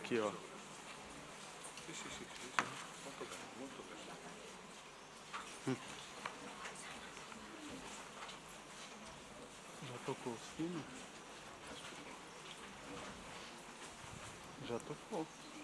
aqui, ó. Já tocou o sino? Já tocou.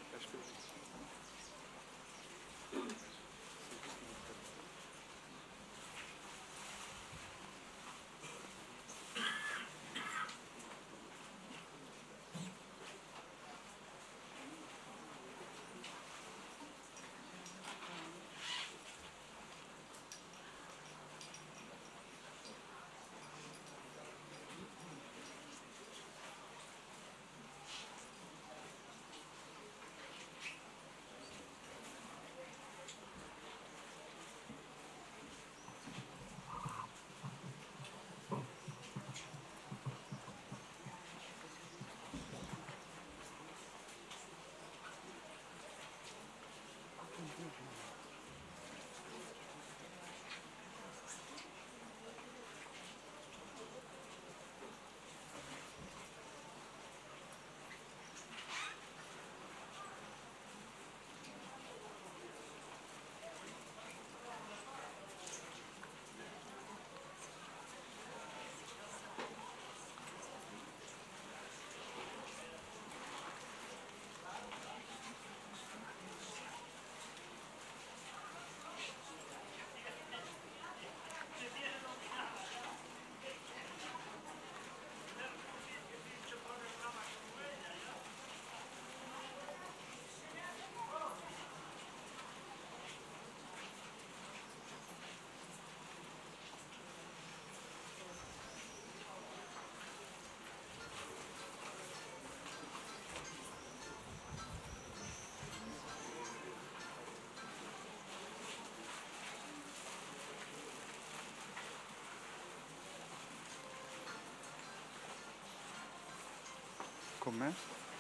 Começa?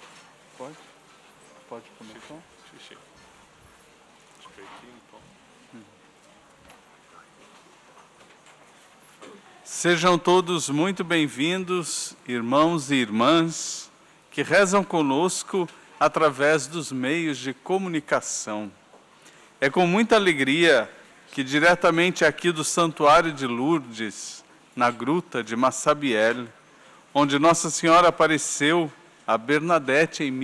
Pode? Pode começar? Sì. Aspetti un po'. Sejam todos muito bem-vindos, irmãos e irmãs, que rezam conosco através dos meios de comunicação. É com muita alegria que diretamente aqui do Santuário de Lourdes, na Gruta de Massabielle, onde Nossa Senhora apareceu a Bernadette em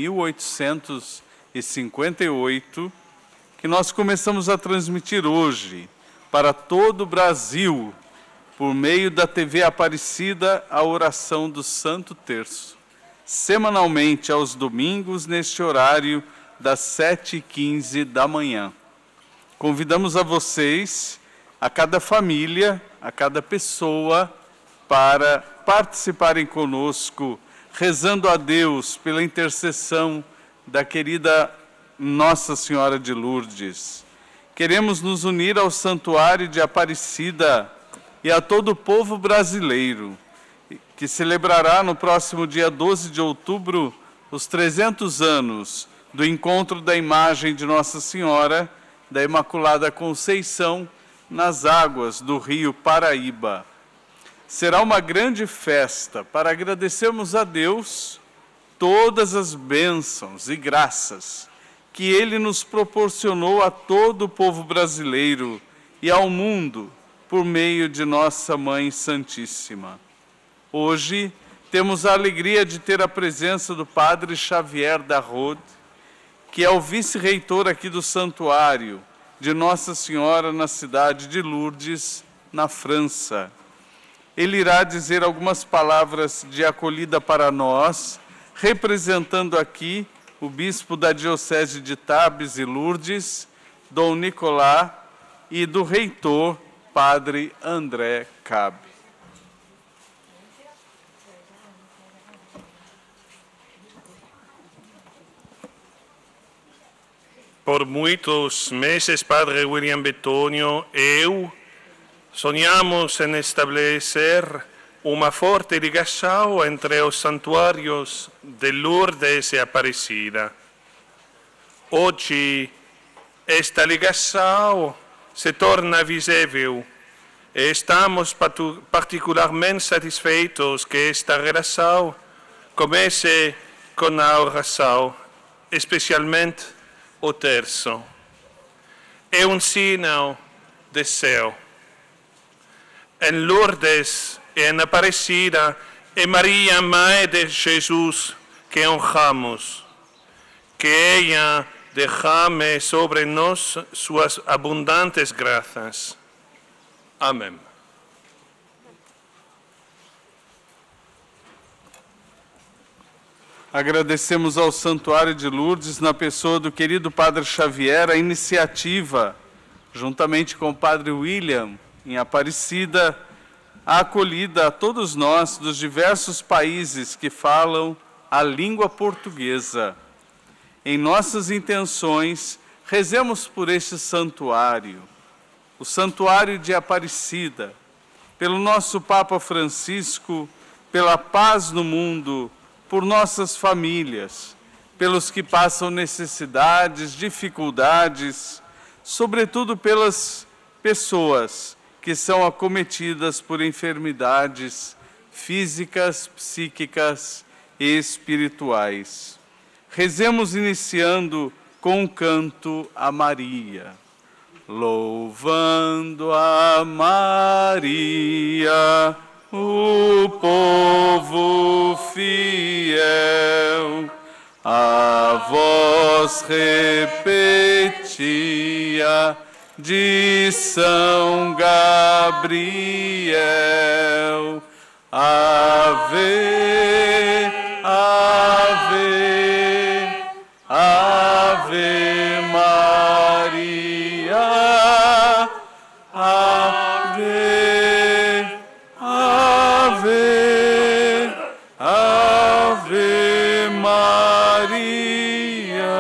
1858, que nós começamos a transmitir hoje para todo o Brasil, por meio da TV Aparecida, a oração do Santo Terço, semanalmente aos domingos, neste horário das 7h15 da manhã. Convidamos a vocês, a cada família, a cada pessoa, para participarem conosco, rezando a Deus pela intercessão da querida Nossa Senhora de Lourdes. Queremos nos unir ao Santuário de Aparecida e a todo o povo brasileiro, que celebrará no próximo dia 12 de outubro os 300 anos do encontro da imagem de Nossa Senhora da Imaculada Conceição nas águas do rio Paraíba. Será uma grande festa para agradecermos a Deus todas as bênçãos e graças que Ele nos proporcionou a todo o povo brasileiro e ao mundo por meio de Nossa Mãe Santíssima. Hoje temos a alegria de ter a presença do Padre Xavier Darrod, que é o vice-reitor aqui do Santuário de Nossa Senhora na cidade de Lourdes, na França. Ele irá dizer algumas palavras de acolhida para nós, representando aqui o bispo da Diocese de Tarbes e Lourdes, Dom Nicolás, e do reitor, Padre André Cabe. Por muitos meses, Padre William Betônio e eu sonhamos em estabelecer uma forte ligação entre os santuários de Lourdes e Aparecida. Hoje, esta ligação se torna visível e estamos particularmente satisfeitos que esta relação comece com a oração especialmente o terço. É um sinal de céu. Em Lourdes e em Aparecida é Maria, Mãe de Jesus, que honramos. Que ella derrame sobre nós suas abundantes graças. Amém. Agradecemos ao Santuário de Lourdes, na pessoa do querido Padre Xavier, a iniciativa, juntamente com o Padre William, em Aparecida, a acolhida a todos nós dos diversos países que falam a língua portuguesa. Em nossas intenções, rezemos por este santuário, o Santuário de Aparecida, pelo nosso Papa Francisco, pela paz no mundo, por nossas famílias, pelos que passam necessidades, dificuldades, sobretudo pelas pessoas que são acometidas por enfermidades físicas, psíquicas e espirituais. Rezemos iniciando com o canto a Maria. Louvando a Maria, o povo fiel, a voz repetia de São Gabriel. Ave, ave, ave Maria, ave, ave, ave Maria.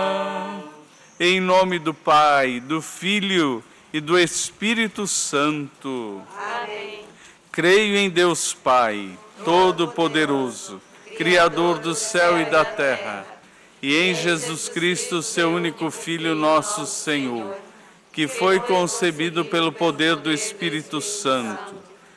Em nome do Pai, do Filho e do Espírito Santo. Amém. Creio em Deus Pai, Todo-Poderoso, Criador do céu e da terra, e em Jesus Cristo, seu único Filho, nosso Senhor, que foi concebido pelo poder do Espírito Santo,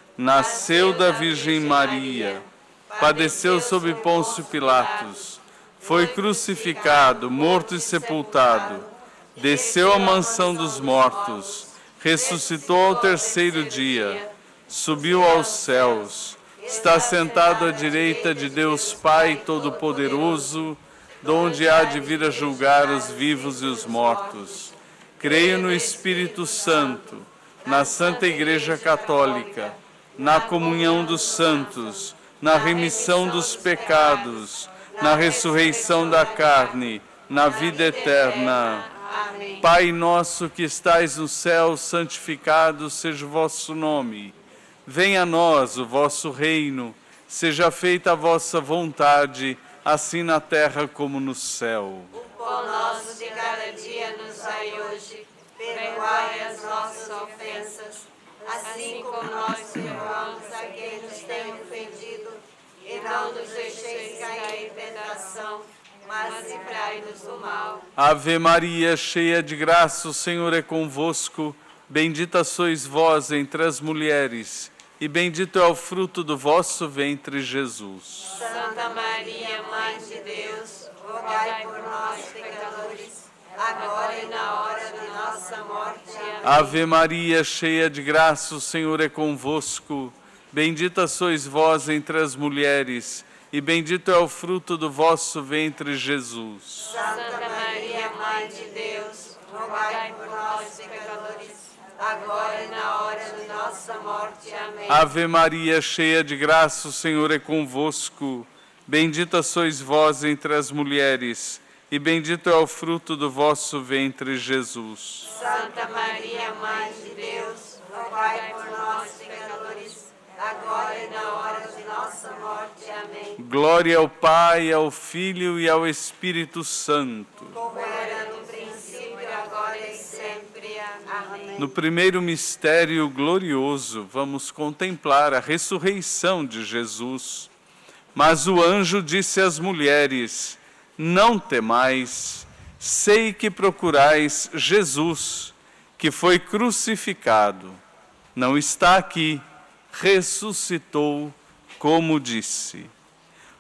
nasceu da Virgem Maria, padeceu sob Pôncio Pilatos, foi crucificado, morto e sepultado, desceu à mansão dos mortos, ressuscitou ao terceiro dia, subiu aos céus, está sentado à direita de Deus Pai Todo-Poderoso, donde há de vir a julgar os vivos e os mortos. Creio no Espírito Santo, na Santa Igreja Católica, na comunhão dos santos, na remissão dos pecados, na ressurreição da carne, na vida eterna. Amém. Pai nosso que estais no céu, santificado seja o vosso nome. Venha a nós o vosso reino, seja feita a vossa vontade, assim na terra como no céu. O pão nosso de cada dia nos dai hoje. Perdoai as nossas ofensas, assim como nós perdoamos a quem nos tem ofendido. E não nos deixeis cair em tentação, mas livrai-nos do mal. Ave Maria, cheia de graça, o Senhor é convosco. Bendita sois vós entre as mulheres, e bendito é o fruto do vosso ventre, Jesus. Santa Maria, Mãe de Deus, rogai por nós, pecadores, agora e na hora de nossa morte. Amém. Ave Maria, cheia de graça, o Senhor é convosco. Bendita sois vós entre as mulheres, e bendito é o fruto do vosso ventre, Jesus. Santa Maria, Mãe de Deus, rogai por nós, pecadores, agora e na hora de nossa morte. Amém. Ave Maria, cheia de graça, o Senhor é convosco. Bendita sois vós entre as mulheres, e bendito é o fruto do vosso ventre, Jesus. Santa Maria, Mãe de Deus, rogai por nós, pecadores, agora e na hora de nossa morte. Amém. Glória ao Pai, ao Filho e ao Espírito Santo. Como era no princípio, agora e sempre. Amém. No primeiro mistério glorioso, vamos contemplar a ressurreição de Jesus. Mas o anjo disse às mulheres: não temais, sei que procurais Jesus, que foi crucificado. Não está aqui, ressuscitou, como disse.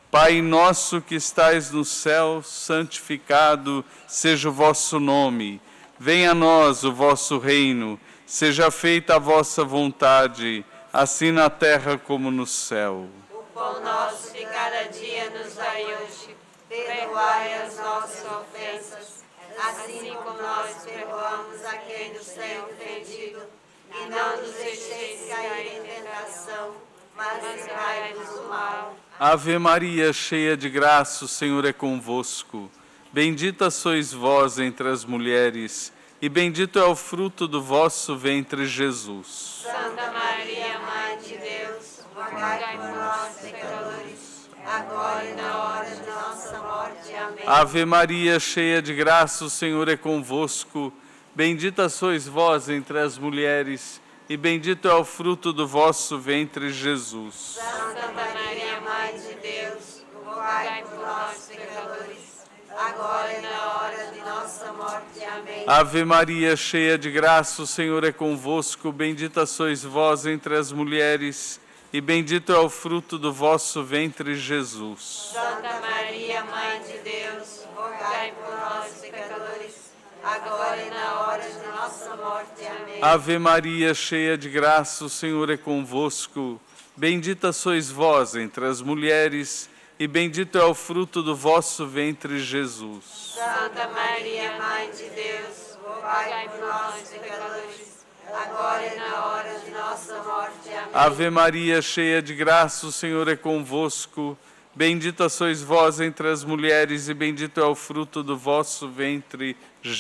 Pai nosso que estais no céu, santificado seja o vosso nome. Venha a nós o vosso reino. Seja feita a vossa vontade, assim na terra como no céu. O pão nosso de cada dia nos dai hoje. Perdoai as nossas ofensas, assim como nós perdoamos a quem nos tem ofendido. E não nos deixeis cair em tentação, mas livrai-nos do mal. Ave Maria, cheia de graça, o Senhor é convosco. Bendita sois vós entre as mulheres, e bendito é o fruto do vosso ventre, Jesus. Santa Maria, Mãe de Deus, rogai por nós, pecadores, agora e na hora de nossa morte. Amém. Ave Maria, cheia de graça, o Senhor é convosco. Bendita sois vós entre as mulheres, e bendito é o fruto do vosso ventre, Jesus. Santa Maria, Mãe de Deus, rogai por nós, pecadores, agora e na hora de nossa morte. Amém. Ave Maria, cheia de graça, o Senhor é convosco. Bendita sois vós entre as mulheres, e bendito é o fruto do vosso ventre, Jesus. Santa Maria, Mãe de Deus, rogai por nós, pecadores, agora e na hora de nossa morte. Amém. Ave Maria, cheia de graça, o Senhor é convosco. Bendita sois vós entre as mulheres, e bendito é o fruto do vosso ventre, Jesus. Santa Maria, Mãe de Deus, rogai por nós, pecadores, agora e na hora de nossa morte. Amém. Ave Maria, cheia de graça, o Senhor é convosco. Bendita sois vós entre as mulheres, e bendito é o fruto do vosso ventre,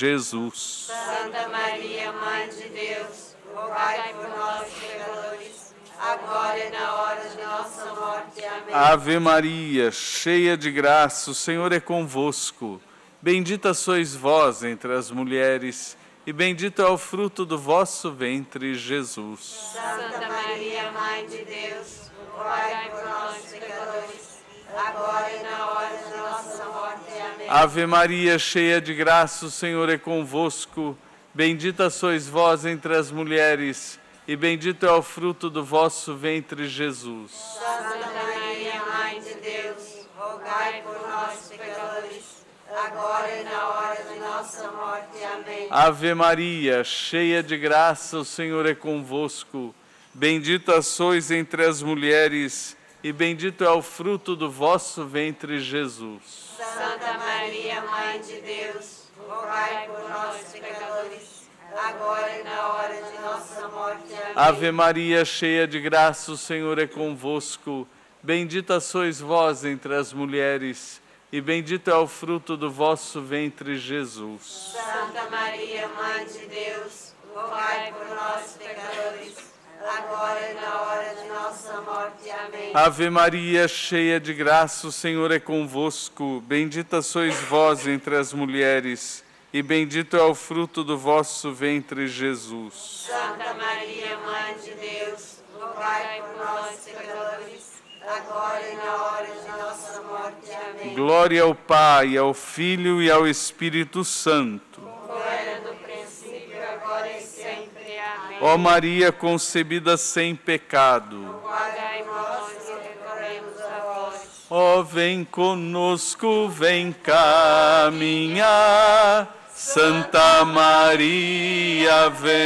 Jesus. Santa Maria, Mãe de Deus, rogai por nós, pecadores, agora e na hora de nossa morte. Amém. Ave Maria, cheia de graça, o Senhor é convosco. Bendita sois vós entre as mulheres, e bendito é o fruto do vosso ventre, Jesus. Santa Maria, Mãe de Deus, rogai por nós, pecadores, agora e na hora de nossa morte. Amém. Ave Maria, cheia de graça, o Senhor é convosco. Bendita sois vós entre as mulheres, e bendito é o fruto do vosso ventre, Jesus. Santa Maria, Mãe de Deus, rogai por nós, pecadores, agora e na hora de nossa morte. Amém. Ave Maria, cheia de graça, o Senhor é convosco. Bendita sois entre as mulheres, e bendito é o fruto do vosso ventre, Jesus. Santa Maria, Mãe de Deus, rogai por nós, pecadores, agora e na hora de nossa morte. Amém. Ave Maria, cheia de graça, o Senhor é convosco. Bendita sois vós entre as mulheres, e bendito é o fruto do vosso ventre, Jesus. Santa Maria, Mãe de Deus, rogai por nós, pecadores, agora e na hora de nossa morte. Amém. Ave Maria, cheia de graça, o Senhor é convosco. Bendita sois vós entre as mulheres, e bendito é o fruto do vosso ventre, Jesus. Santa Maria, Mãe de Deus, rogai por nós, pecadores, agora e na hora de nossa morte. Amém. Glória ao Pai, ao Filho e ao Espírito Santo. Como era no princípio, agora e sempre. Amém. Ó Maria concebida sem pecado, Rogai por nós que recorremos a vós. ó vem conosco, vem caminhar, Santa Maria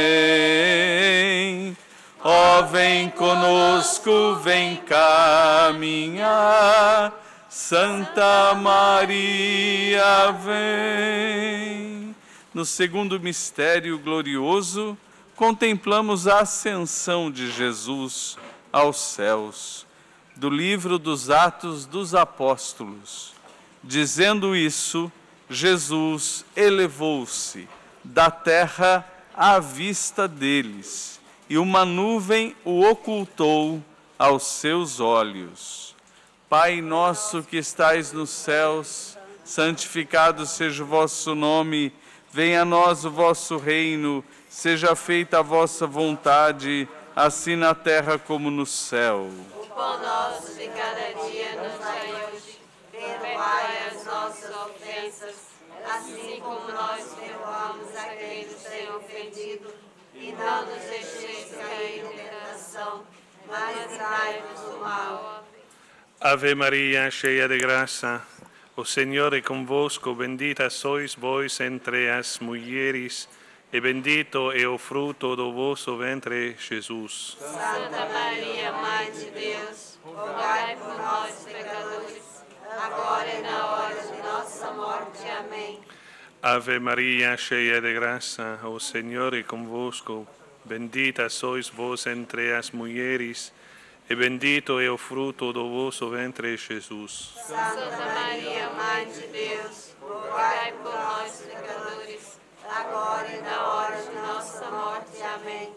vem. Ó vem conosco, vem caminhar, Santa Maria vem. No segundo mistério glorioso, contemplamos a ascensão de Jesus aos céus. Do livro dos Atos dos Apóstolos. Dizendo isso, Jesus elevou-se da terra à vista deles, e uma nuvem o ocultou aos seus olhos. Pai nosso que estais nos céus, santificado seja o vosso nome, venha a nós o vosso reino, seja feita a vossa vontade, assim na terra como no céu. O pão nosso de cada dia nos dai hoje. Perdoai as nossas ofensas, assim como nós perdoamos a quem nos tem ofendido. E não nos deixeis cair em tentação, mas livrai-nos do mal. Ave Maria, cheia de graça, o Senhor é convosco, bendita sois vós entre as mulheres, e bendito é o fruto do vosso ventre, Jesus. Santa Maria, Mãe de Deus, rogai por nós, pecadores, agora e na hora de nossa morte. Amém. Ave Maria, cheia de graça, o Senhor é convosco, bendita sois vós entre as mulheres, e bendito é o fruto do vosso ventre, Jesus. Santa Maria, Mãe de Deus, rogai por nós, pecadores, agora e na hora de nossa morte. Amém.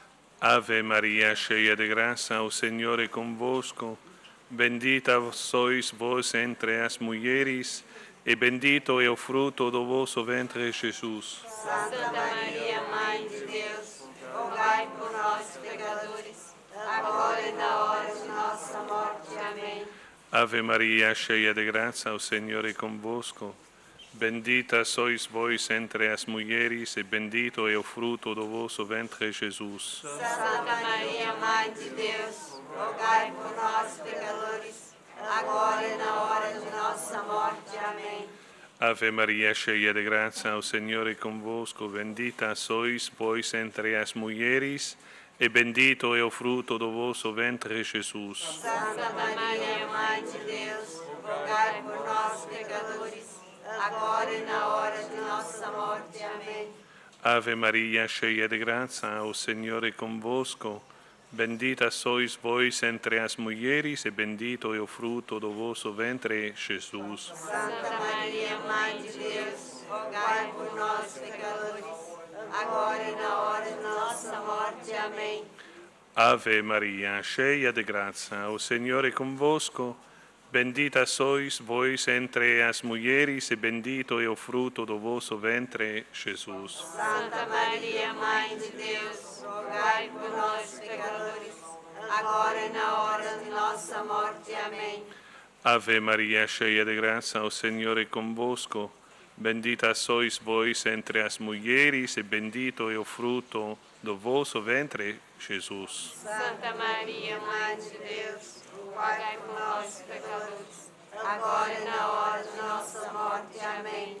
Ave Maria, cheia de graça, o Senhor é convosco, bendita sois vós entre as mulheres, e bendito é o fruto do vosso ventre, Jesus. Santa Maria, Mãe de Deus, rogai por nós, pecadores, agora e na hora de nossa morte. Amém. Ave Maria, cheia de graça, o Senhor é convosco, bendita sois vós entre as mulheres, e bendito é o fruto do vosso ventre, Jesus. Santa Maria, Mãe de Deus, rogai por nós, pecadores, agora e na hora de nossa morte. Amém. Ave Maria, cheia de graça, o Senhor é convosco, bendita sois vós entre as mulheres, e bendito é o fruto do vosso ventre, Jesus. Santa Maria, Mãe de Deus, rogai por nós, pecadores, agora e na hora de nossa morte. Amém. Ave Maria, cheia de graça, o Senhor é convosco, bendita sois vós entre as mulheres, e bendito é o fruto do vosso ventre, Jesus. Santa Maria, Mãe de Deus, rogai por nós, pecadores, agora e na hora de nossa morte. Amém. Ave Maria, cheia de graça, o Senhor é convosco, bendita sois vós entre as mulheres, e bendito é o fruto do vosso ventre, Jesus. Santa Maria, Mãe de Deus, rogai por nós, pecadores, agora e na hora de nossa morte. Amém. Ave Maria, cheia de graça, o Senhor é convosco, bendita sois vós entre as mulheres, e bendito é o fruto do vosso ventre, Jesus. Santa Maria, Mãe de Deus, rogai por nós, pecadores, agora e na hora de nossa morte. Amém.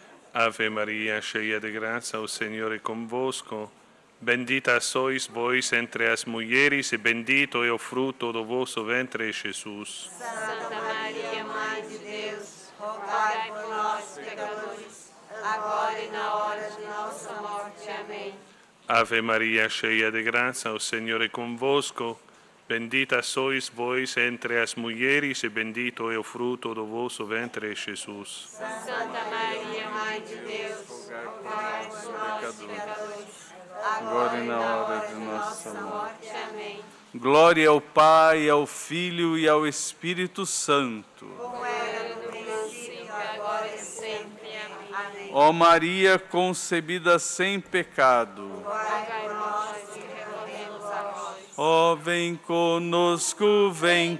Ave Maria, cheia de graça, o Senhor é convosco, bendita sois vós entre as mulheres, e bendito é o fruto do vosso ventre, Jesus. Santa Maria, Mãe de Deus, rogai por nós, pecadores, agora e na hora de nossa morte. Amém. Ave Maria, cheia de graça, o Senhor é convosco, bendita sois vós entre as mulheres, e bendito é o fruto do vosso ventre, Jesus. Santa Maria, Mãe de Deus, rogai por nós, pecadores, agora e na hora de nossa morte. Amém. Glória ao Pai, ao Filho e ao Espírito Santo. Como era no princípio, agora e sempre. Amém. Ó Maria concebida sem pecado, Rogai por nós que recorremos a vós. ó vem conosco, vem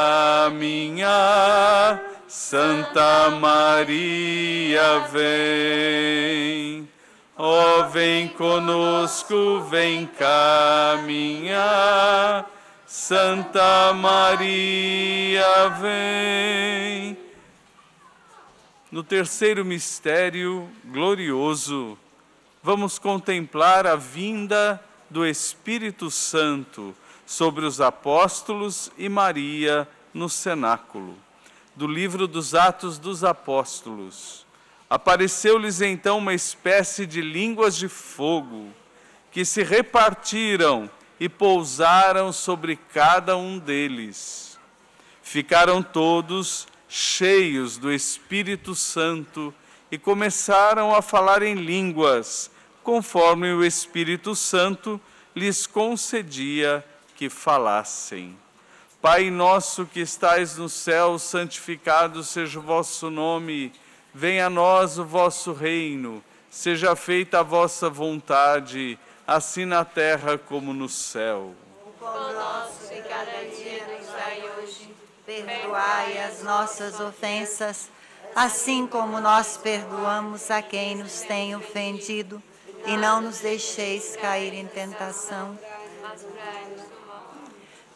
caminhar, Santa Maria vem. Ó vem conosco, vem caminhar, Santa Maria vem. No terceiro mistério glorioso, vamos contemplar a vinda do Espírito Santo sobre os apóstolos e Maria no cenáculo. Do livro dos Atos dos Apóstolos. Apareceu-lhes então uma espécie de línguas de fogo, que se repartiram e pousaram sobre cada um deles. Ficaram todos cheios do Espírito Santo e começaram a falar em línguas, conforme o Espírito Santo lhes concedia que falassem. Pai nosso que estais no céu, santificado seja o vosso nome. Venha a nós o vosso reino. Seja feita a vossa vontade, assim na terra como no céu. O pão nosso de cada dia nos dai hoje. Perdoai as nossas ofensas, assim como nós perdoamos a quem nos tem ofendido. E não nos deixeis cair em tentação.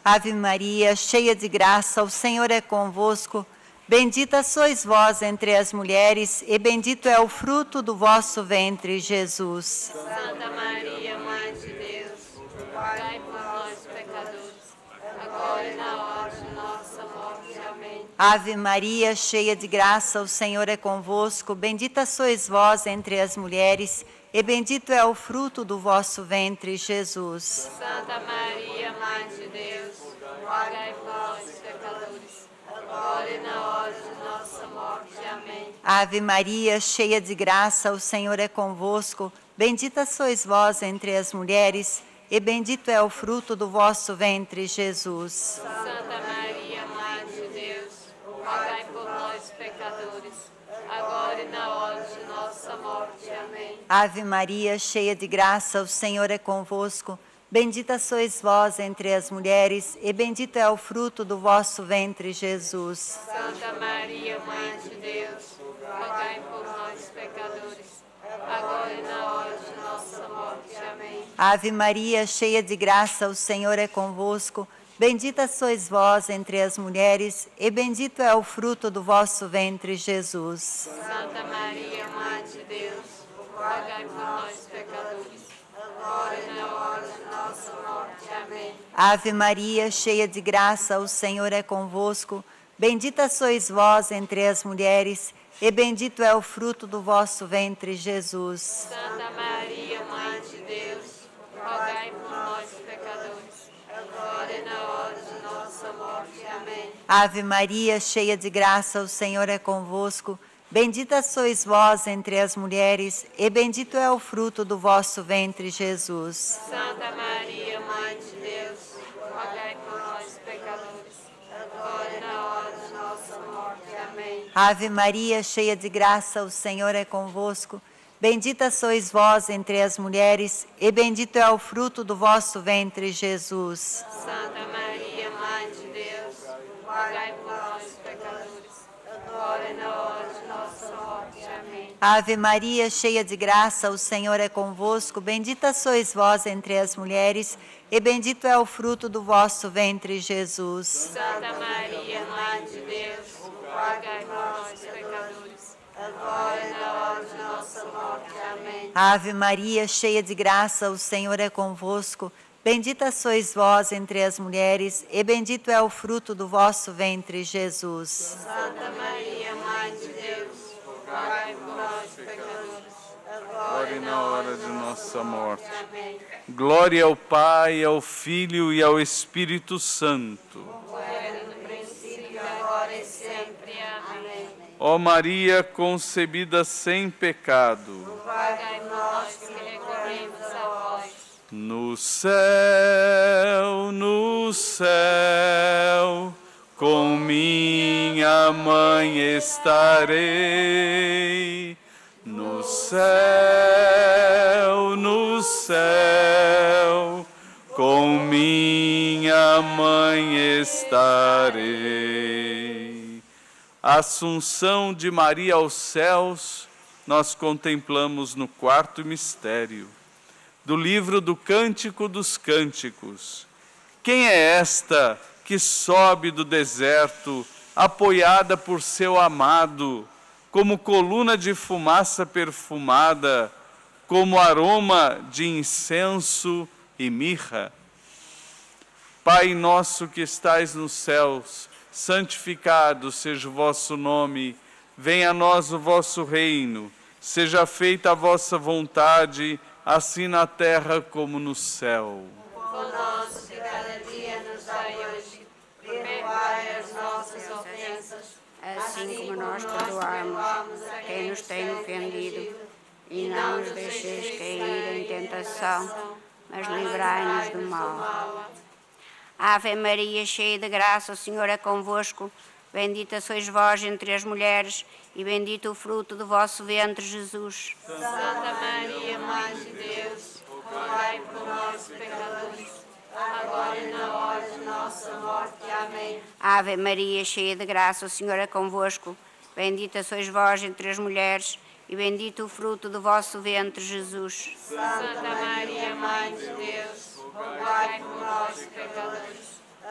Ave Maria, cheia de graça, o Senhor é convosco. Bendita sois vós entre as mulheres, e bendito é o fruto do vosso ventre, Jesus. Santa Maria, Mãe de Deus, rogai por nós, pecadores, agora e na hora de nossa morte. Amém. Ave Maria, cheia de graça, o Senhor é convosco. Bendita sois vós entre as mulheres, e bendito é o fruto do vosso ventre, Jesus. Santa Maria, Mãe de Deus, rogai por nós, pecadores, agora e na hora de nossa morte. Amém. Ave Maria, cheia de graça, o Senhor é convosco. Bendita sois vós entre as mulheres, e bendito é o fruto do vosso ventre, Jesus. Santa Maria, Mãe de Deus, rogai por nós, pecadores, agora e na hora de nossa morte. Amém. Ave Maria, cheia de graça, o Senhor é convosco. Bendita sois vós entre as mulheres, e bendito é o fruto do vosso ventre, Jesus. Santa Maria, Mãe de Deus, rogai por nós, pecadores, agora e na hora de nossa morte. Amém. Ave Maria, cheia de graça, o Senhor é convosco. Bendita sois vós entre as mulheres, e bendito é o fruto do vosso ventre, Jesus. Santa Maria, Mãe de Deus, rogai por nós, pecadores, agora e na hora de nossa morte. Amém. Ave Maria, cheia de graça, o Senhor é convosco. Bendita sois vós entre as mulheres, e bendito é o fruto do vosso ventre, Jesus. Santa Maria, Mãe de Deus, rogai por nós, pecadores, agora e na hora de nossa morte. Amém. Ave Maria, cheia de graça, o Senhor é convosco. Bendita sois vós entre as mulheres, e bendito é o fruto do vosso ventre, Jesus. Santa Maria, Mãe de Deus, rogai por nós, pecadores, agora e na hora de nossa morte. Amém. Ave Maria, cheia de graça, o Senhor é convosco. Bendita sois vós entre as mulheres, e bendito é o fruto do vosso ventre, Jesus. Santa Maria, Mãe de Deus, rogai por nós, pecadores, agora e na hora de nossa morte. Amém. Ave Maria, cheia de graça, o Senhor é convosco. Bendita sois vós entre as mulheres, e bendito é o fruto do vosso ventre, Jesus. Santa Maria, Mãe de Deus, rogai por nós, pecadores, agora e na hora de nossa morte. Amém. Ave Maria, cheia de graça, o Senhor é convosco. Bendita sois vós entre as mulheres, e bendito é o fruto do vosso ventre, Jesus. Santa Maria, Mãe de Deus, rogai por nós, pecadores, agora e na hora de nossa morte. Amém. Glória ao Pai, ao Filho e ao Espírito Santo. Como era no princípio, agora e sempre. Amém. Ó Maria concebida sem pecado, Rogai por nós que recorremos a vós. no céu, com minha mãe estarei. No céu, com minha mãe estarei. Assunção de Maria aos céus, nós contemplamos no quarto mistério do livro do Cântico dos Cânticos. Quem é esta que sobe do deserto, apoiada por seu amado, como coluna de fumaça perfumada, como aroma de incenso e mirra? Pai nosso que estais nos céus, santificado seja o vosso nome, venha a nós o vosso reino, seja feita a vossa vontade, assim na terra como no céu. O pão nosso de cada dia nos dai hoje, perdoai as nossas ofensas, assim como nós perdoamos a quem nos tem ofendido, e não nos deixeis cair em tentação, mas livrai-nos do mal. Ave Maria, cheia de graça, o Senhor é convosco. Bendita sois vós entre as mulheres, e bendito o fruto do vosso ventre, Jesus. Santa Maria, Mãe de Deus, rogai por nós, pecadores, agora e na hora de nossa morte. Amém. Ave Maria, cheia de graça, o Senhor é convosco. Bendita sois vós entre as mulheres, e bendito o fruto do vosso ventre, Jesus. Santa Maria, Mãe de Deus, rogai por nós, pecadores,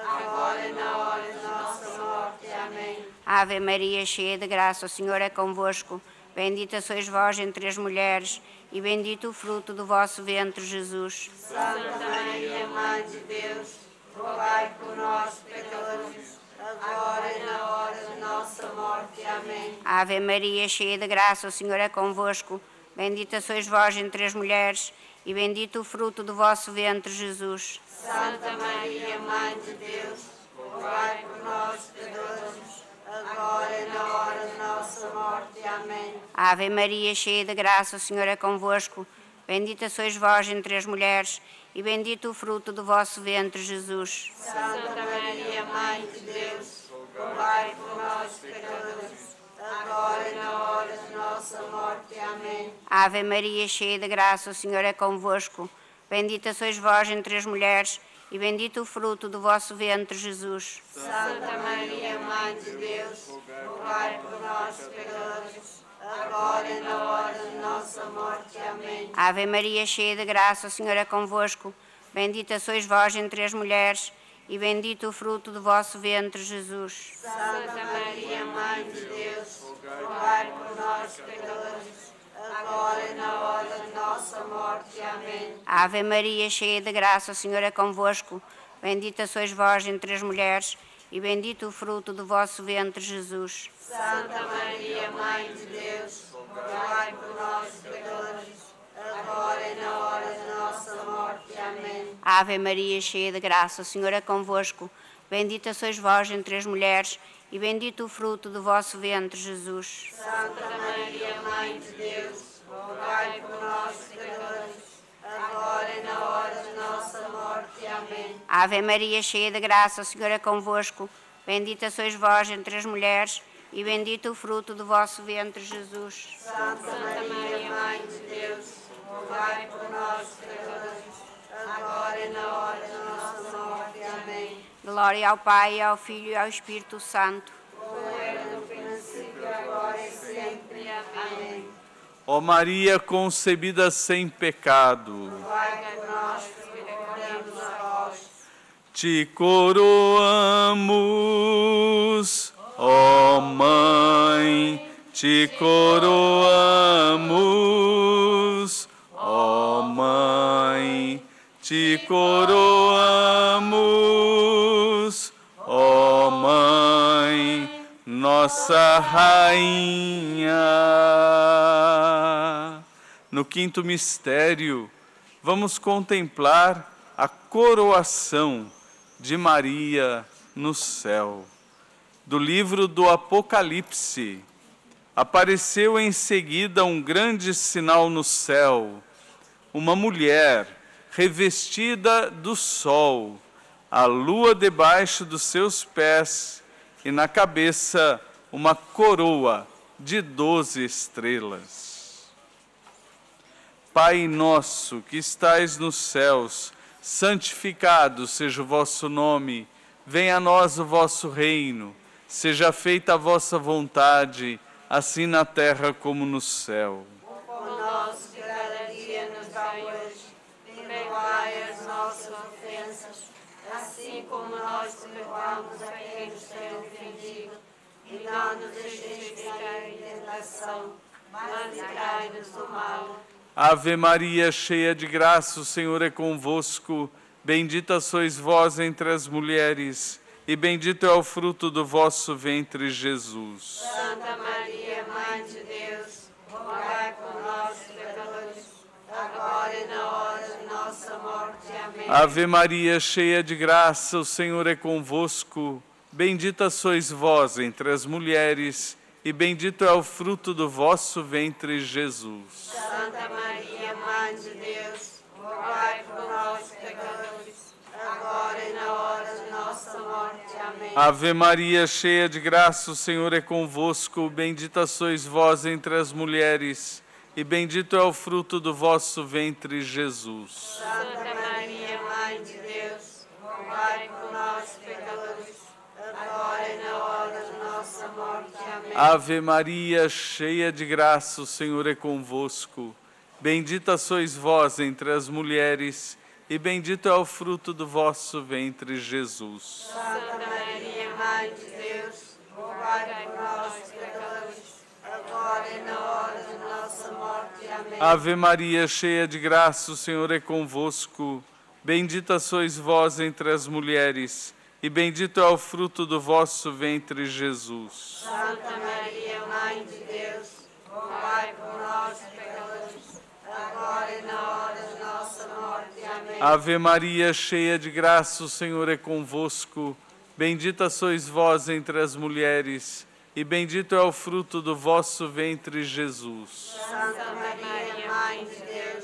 agora e na hora de nossa morte. Amém. Ave Maria, cheia de graça, o Senhor é convosco. Bendita sois vós entre as mulheres, e bendito o fruto do vosso ventre, Jesus. Santa Maria, Mãe de Deus, rogai por nós, pecadores, agora e na hora de nossa morte. Amém. Ave Maria, cheia de graça, o Senhor é convosco. Bendita sois vós entre as mulheres, e bendito o fruto do vosso ventre, Jesus. Santa Maria, Mãe de Deus, rogai por nós, pecadores, agora e na hora de nossa morte. Amém. Ave Maria, cheia de graça, o Senhor é convosco. Bendita sois vós entre as mulheres, e bendito o fruto do vosso ventre, Jesus. Santa Maria, Mãe de Deus, rogai por nós, pecadores, agora e na hora de nossa morte. Amém. Ave Maria, cheia de graça, o Senhor é convosco. Bendita sois vós entre as mulheres, e bendito o fruto do vosso ventre, Jesus. Santa Maria, Mãe de Deus, rogai por nós, pecadores, agora e na hora de nossa morte. Amém. Ave Maria, cheia de graça, o Senhor é convosco. Bendita sois vós entre as mulheres, e bendito o fruto do vosso ventre, Jesus. Santa Maria, Mãe de Deus, rogai por nós, pecadores, agora e na hora de nossa morte. Amém. Ave Maria, cheia de graça, o Senhor é convosco. Bendita sois vós entre as mulheres, e bendito o fruto do vosso ventre, Jesus. Santa Maria, Mãe de Deus, rogai por nós, pecadores, agora e na hora de nossa morte. Amém. Ave Maria, cheia de graça, o Senhor é convosco. Bendita sois vós entre as mulheres, e bendito o fruto do vosso ventre, Jesus. Santa Maria, Mãe de Deus, rogai por nós, pecadores, agora e na hora de nossa morte. Amém. Ave Maria, cheia de graça, o Senhor é convosco. Bendita sois vós entre as mulheres, e bendito o fruto do vosso ventre, Jesus. Santa Maria, Mãe de Deus, rogai por nós, pecadores, agora e na hora de nossa morte. Amém. Glória ao Pai, ao Filho e ao Espírito Santo. Como era no princípio, agora e sempre. Amém. Ó Maria concebida sem pecado, Rogai por nós que recorremos a vós. te coroamos, ó Mãe, te coroamos, ó Mãe, te coroamos, ó Mãe, nossa Rainha. No quinto mistério, vamos contemplar a coroação de Maria no céu. Do livro do Apocalipse, apareceu em seguida um grande sinal no céu, uma mulher revestida do sol, a lua debaixo dos seus pés e na cabeça uma coroa de 12 estrelas. Pai nosso que estais nos céus, santificado seja o vosso nome, venha a nós o vosso reino, seja feita a vossa vontade, assim na terra como no céu. O pão nosso de cada dia nos dai hoje, perdoai as nossas ofensas, assim como nós perdoamos a quem nos tem ofendido, e não nos deixeis cair em tentação, mas livrai-nos do mal. Ave Maria, cheia de graça, o Senhor é convosco. Bendita sois vós entre as mulheres, e bendito é o fruto do vosso ventre, Jesus. Santa Maria, Mãe de Deus, rogai por nós, pecadores, agora e na hora de nossa morte. Amém. Ave Maria, cheia de graça, o Senhor é convosco. Bendita sois vós entre as mulheres, e bendito é o fruto do vosso ventre, Jesus. Santa Maria, Mãe de Deus, rogai por nós, pecadores, agora e na hora de nossa morte. Amém. Ave Maria, cheia de graça, o Senhor é convosco. Bendita sois vós entre as mulheres, e bendito é o fruto do vosso ventre, Jesus. Santa Maria, Mãe de Deus, rogai por nós, pecadores, agora e na hora de nossa morte. Amém. Ave Maria, cheia de graça, o Senhor é convosco. Bendita sois vós entre as mulheres, e bendito é o fruto do vosso ventre, Jesus. Santa Maria, Mãe de Deus, rogai por nós, pecadores, agora e na hora de nossa morte. Amém. Ave Maria, cheia de graça, o Senhor é convosco. Bendita sois vós entre as mulheres, e bendito é o fruto do vosso ventre, Jesus. Santa Maria, Mãe de Deus, rogai por nós, pecadores, agora e na hora de nossa morte. Amém. Ave Maria, cheia de graça, o Senhor é convosco. Bendita sois vós entre as mulheres, e bendito é o fruto do vosso ventre, Jesus. Santa Maria, Mãe de Deus,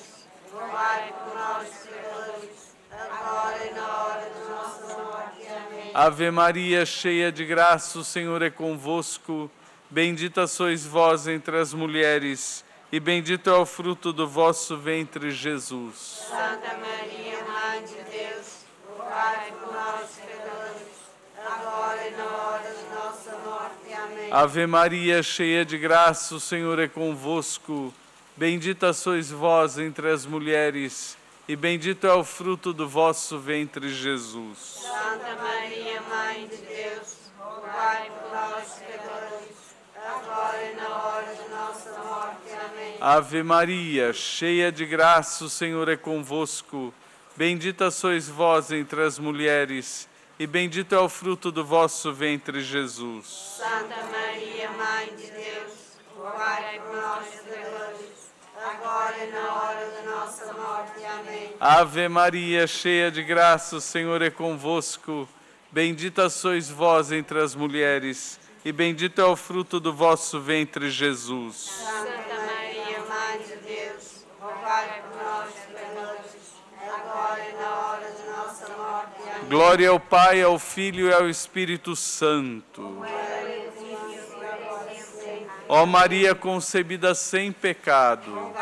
rogai por nós, pecadores, agora e na hora de nossa morte. Amém. Ave Maria, cheia de graça, o Senhor é convosco. Bendita sois vós entre as mulheres, e bendito é o fruto do vosso ventre, Jesus. Santa Maria, Mãe de Deus, rogai por nós, pecadores, agora e na hora de nossa morte. Amém. Ave Maria, cheia de graça, o Senhor é convosco. Bendita sois vós entre as mulheres, e bendito é o fruto do vosso ventre, Jesus. Santa Maria, Mãe de Deus, rogai por nós, pecadores, agora e na hora de nossa morte. Amém. Ave Maria, cheia de graça, o Senhor é convosco. Bendita sois vós entre as mulheres, e bendito é o fruto do vosso ventre, Jesus. Santa Maria, Mãe de Deus, rogai por nós, pecadores, agora e na hora de nossa morte. Amém. Ave Maria, cheia de graça, o Senhor é convosco. Bendita sois vós entre as mulheres, e bendito é o fruto do vosso ventre, Jesus. Santa Maria, Mãe de Deus, rogai por nós, pecadores, agora e na hora de nossa morte. Amém. Glória ao Pai, ao Filho e ao Espírito Santo. Ó Maria concebida sem pecado,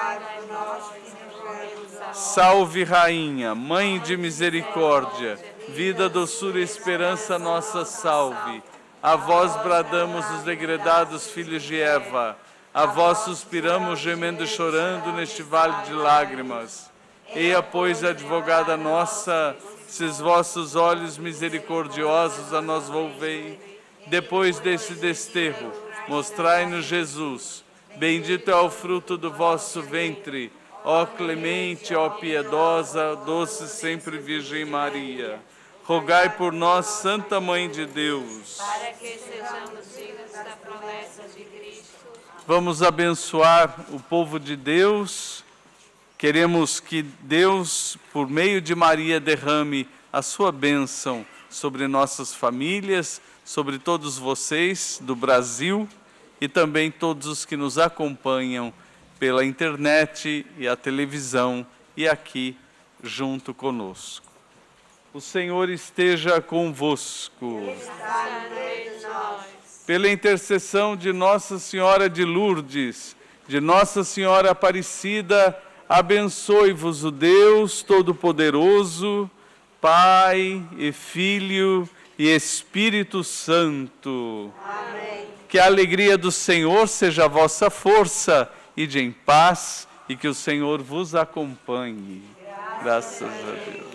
salve Rainha, Mãe de misericórdia, vida, doçura e esperança nossa salve. A vós bradamos os degredados filhos de Eva, a vós suspiramos gemendo e chorando neste vale de lágrimas. Eia, pois, advogada nossa, esses vossos olhos misericordiosos a nós volvei. Depois desse desterro, mostrai-nos Jesus. Bendito é o fruto do vosso ventre, ó clemente, ó piedosa, doce sempre Virgem Maria. Rogai por nós, Santa Mãe de Deus. Para que sejamos dignos da promessa de Cristo. Vamos abençoar o povo de Deus. Queremos que Deus, por meio de Maria, derrame a sua bênção sobre nossas famílias, sobre todos vocês do Brasil e também todos os que nos acompanham pela internet e a televisão e aqui junto conosco. O Senhor esteja convosco. Está no meio de nós. Pela intercessão de Nossa Senhora de Lourdes, de Nossa Senhora Aparecida, abençoe-vos o Deus Todo-Poderoso, Pai e Filho e Espírito Santo. Amém. Que a alegria do Senhor seja a vossa força, ide em paz e que o Senhor vos acompanhe. Graças a Deus.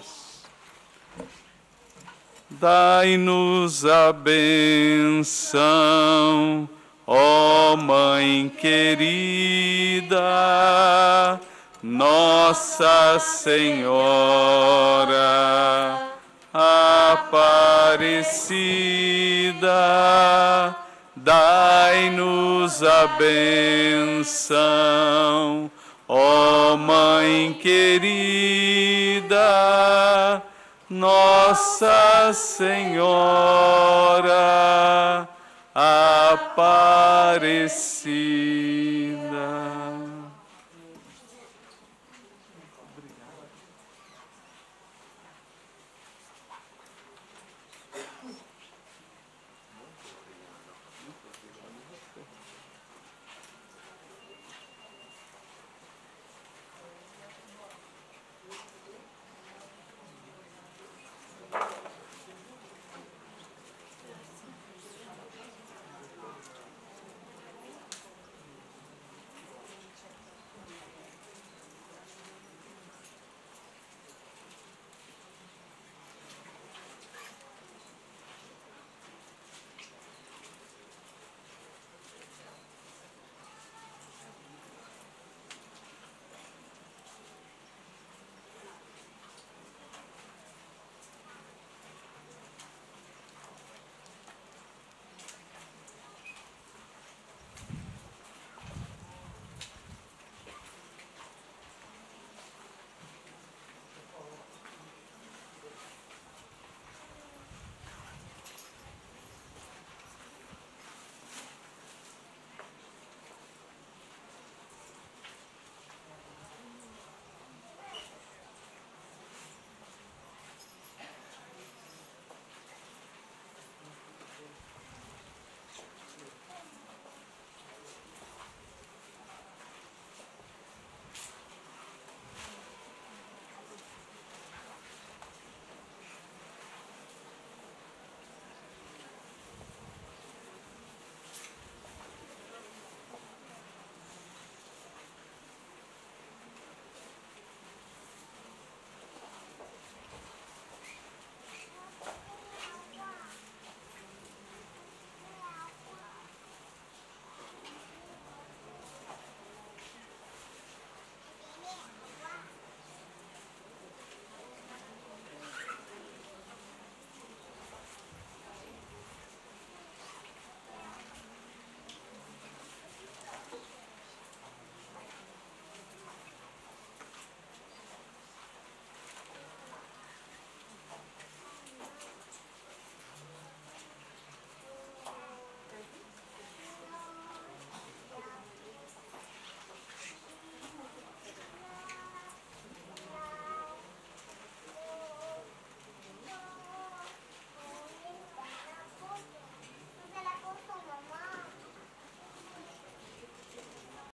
Dai-nos a benção, ó Mãe querida, Nossa Senhora Aparecida, dai-nos a benção, ó Mãe querida, Nossa Senhora Aparecida.